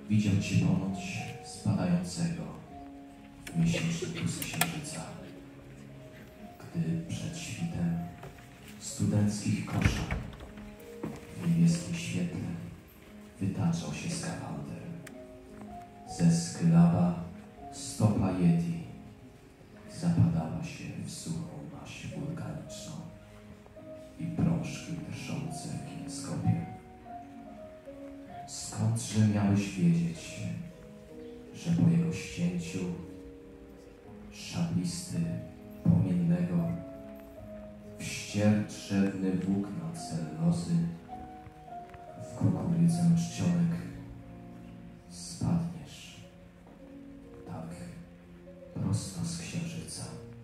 Widział cię ponoć spadającego w miesięczny błysk księżyca, gdy przed świtem studenckich koszar w niebieskim świetle wytaczał się skafander. Ze skylaba stopa Yeti zapadała się w suchą maść wulkaniczną i prążki drżące w kineskopie. Skądże miałeś wiedzieć, że po jego ścięciu szablisty płomiennego wścier drzewny włókna celulozy w kukurydzę czcionek spadniesz tak prosto z księżyca.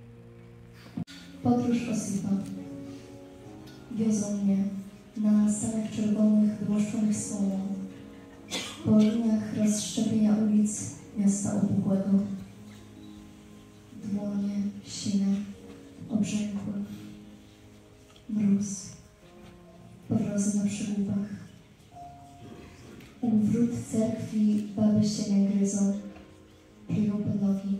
Podróż Osipa. Wiozą mnie na sanach czerwonych, wyłuszczonych słomą, po liniach rozszczepienia ulic miasta opuchłego. Dłonie sine, obrzękłe, mróz, powrozy na przygłupach. U wrót cerkwi baby ścianę gryzą, plują po nogi.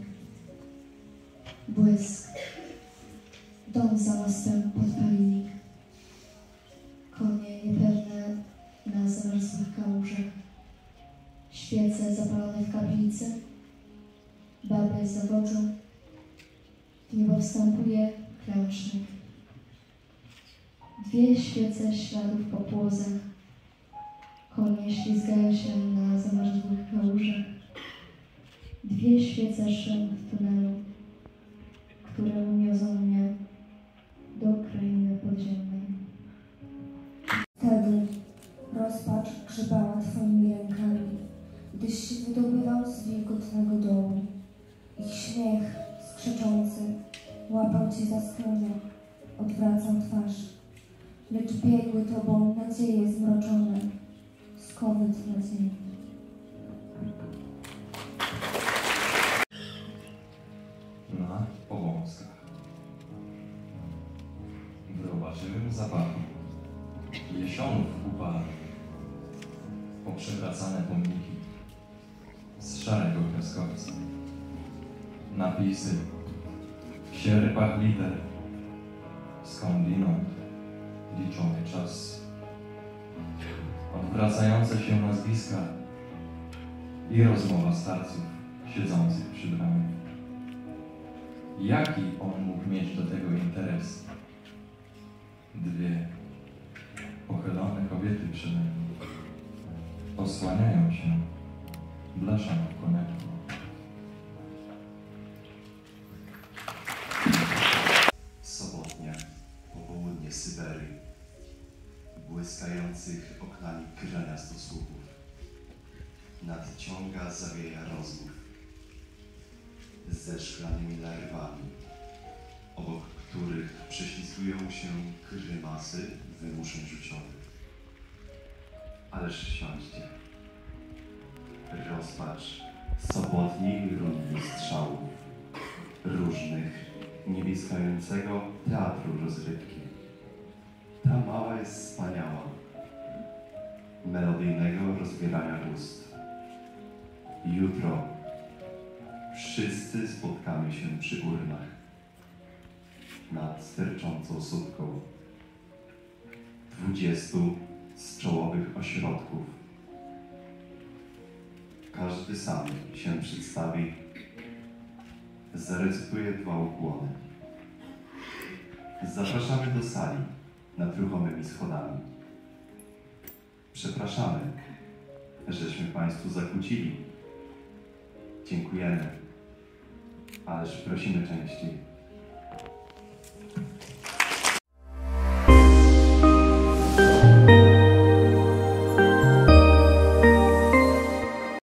Błysk, dom za mostem podpalili. Konie niepewne na zamarzłych kałużach. Świece zapalone w kaplicy. Baby zawodzą. W niebo wstępuje klęcznik. 2 świece śladów po płozach. Konie ślizgają się na zamarzłych kałużach. 2 świece szyn w tunelu, które uniosą mnie do krainy podziemnej. Wtedy rozpacz grzebała twoimi rękami, gdyś się wydobywał z wilgotnego dołu. Ich śmiech skrzeczący łapał cię za skronię, odwracał twarz, lecz biegły tobą nadzieje zmroczone, skowyt nadziei. Na Powązkach. W robaczym zapachu jesionów upalnych, poprzewracane pomniki z szarego piaskowca, napisy w sierpach liter, skądinąd liczony czas, odwracające się nazwiska i rozmowa starców siedzących przy bramie. Jaki on mógł mieć do tego interes? 2 pochylone kobiety przede mną osłaniają się blaszaną konewką. Sobotnie popołudnie Syberii, błyskających oknami kryżania stosłupów, nadciąga zawieja rozmów ze szklanymi larwami, obok których prześlizgują się grymasy wymuszeń rzucionych. Ależ siądźcie. Rozpacz sobotnich runnych strzałów, różnych, niebieskającego teatru rozrywki. Ta mała jest wspaniała, melodyjnego rozbierania ust. Jutro wszyscy spotkamy się przy urnach nad sterczącą słupką. 20 z czołowych ośrodków. Każdy sam się przedstawi, zarecytuje 2 ukłony. Zapraszamy do sali nad ruchomymi schodami. Przepraszamy, żeśmy Państwu zakłócili. Dziękujemy, ależ prosimy częściej.